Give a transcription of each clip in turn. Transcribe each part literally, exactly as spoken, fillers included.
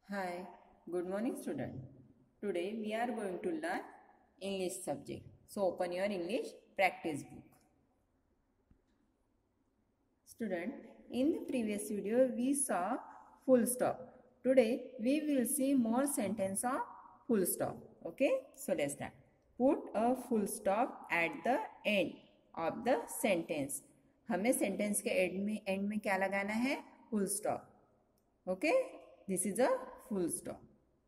Hi, good morning student. Today we are going to learn English subject. So open your English practice book. Student, in the previous video we saw full stop. Today we will see more sentence of full stop. Okay, so let's start. Put a full stop at the end of the sentence. हमें sentence के end में end में क्या लगाना है? Full stop. Okay, this is a full stop.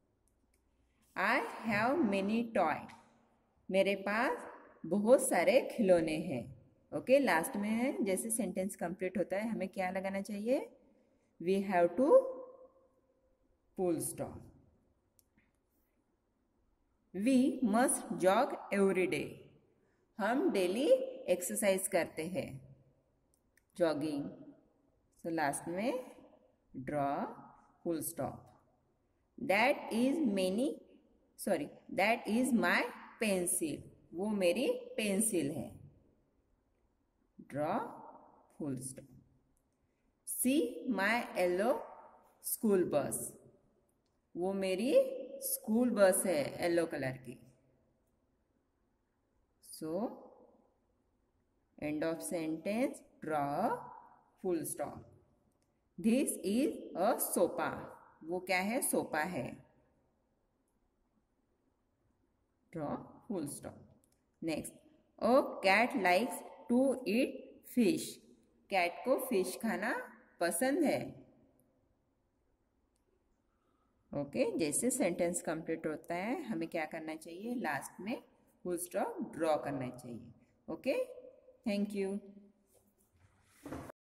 I have many toys. मेरे पास बहुत सारे खिलौने हैं. ओके okay, लास्ट में है जैसे सेंटेंस कंप्लीट होता है हमें क्या लगाना चाहिए? We have to full stop. We must jog every day. हम डेली एक्सरसाइज करते हैं, जॉगिंग. सो लास्ट में draw full stop. That is many sorry that is my pencil. वो मेरी पेंसिल है. Draw full stop. See my yellow school bus. वो मेरी school bus है येलो कलर की. So end of sentence. Draw full stop. This is a sofa. वो क्या है? सोफा है. Draw full stop. Next. A cat likes to eat fish. Cat को fish खाना पसंद है. ओके okay, जैसे सेंटेंस कंप्लीट होता है हमें क्या करना चाहिए? लास्ट में फुल स्टॉप ड्रॉ करना चाहिए. Okay, thank you.